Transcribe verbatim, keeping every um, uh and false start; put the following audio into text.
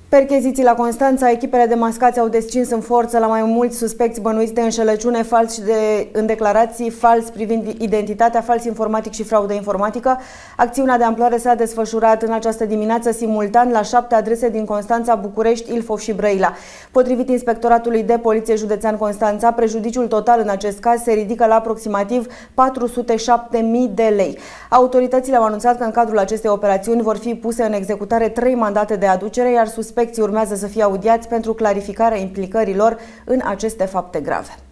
Percheziții la Constanța, echipele de mascați au descins în forță la mai mulți suspecți bănuiți de înșelăciune, fals și de, în declarații, fals privind identitatea, fals informatic și fraudă informatică. Acțiunea de amploare s-a desfășurat în această dimineață simultan la șapte adrese din Constanța, București, Ilfov și Brăila. Potrivit Inspectoratului de Poliție Județean Constanța, prejudiciul total în acest caz se ridică la aproximativ patru sute șapte mii de lei. Autoritățile au anunțat că în cadrul acestei operațiuni vor fi puse în executare trei mandate de aducere, iar suspecții urmează să fie audiați pentru clarificarea implicării lor în aceste fapte grave.